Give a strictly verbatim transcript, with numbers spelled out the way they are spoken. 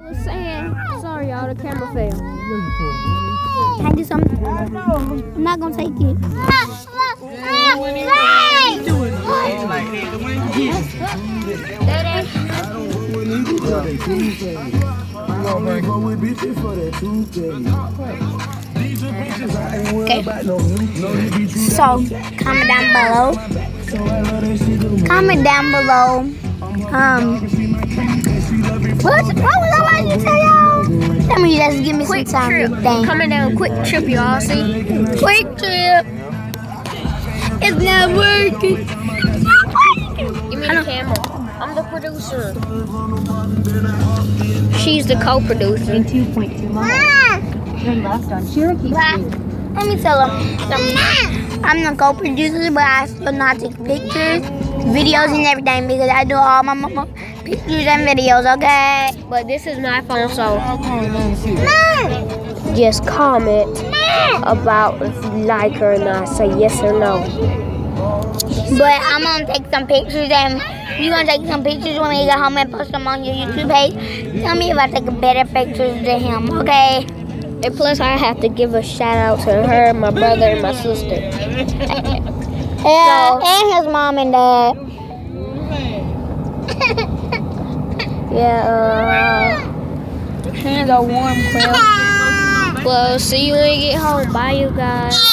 Saying, sorry y'all, the camera failed. Can I get something? I'm not gonna take it. Okay. So comment down below. Comment down below. Um. What? What was I about to tell y'all? Tell me, just give me Quick some time. trip. Thing. Coming down, quick trip, y'all. See? Quick trip. It's not working. It's not working. Give me the camera. I'm the producer. She's the co-producer. two point two miles. Turn left on Cherokee Street. Let me tell them something. I'm the co-producer, but I still not take pictures, videos, and everything because I do all my mama pictures and videos, okay? But this is my phone, so just comment about if you like her or not. Say yes or no. But I'm gonna take some pictures and you're gonna take some pictures when we get home and post them on your YouTube page. Tell me if I take better pictures than him, okay? And plus, I have to give a shout out to her, my brother, and my sister. Yeah, so, and his mom and dad. Yeah, uh, hands are warm, Quell. Well, see you when you get home. Bye, you guys.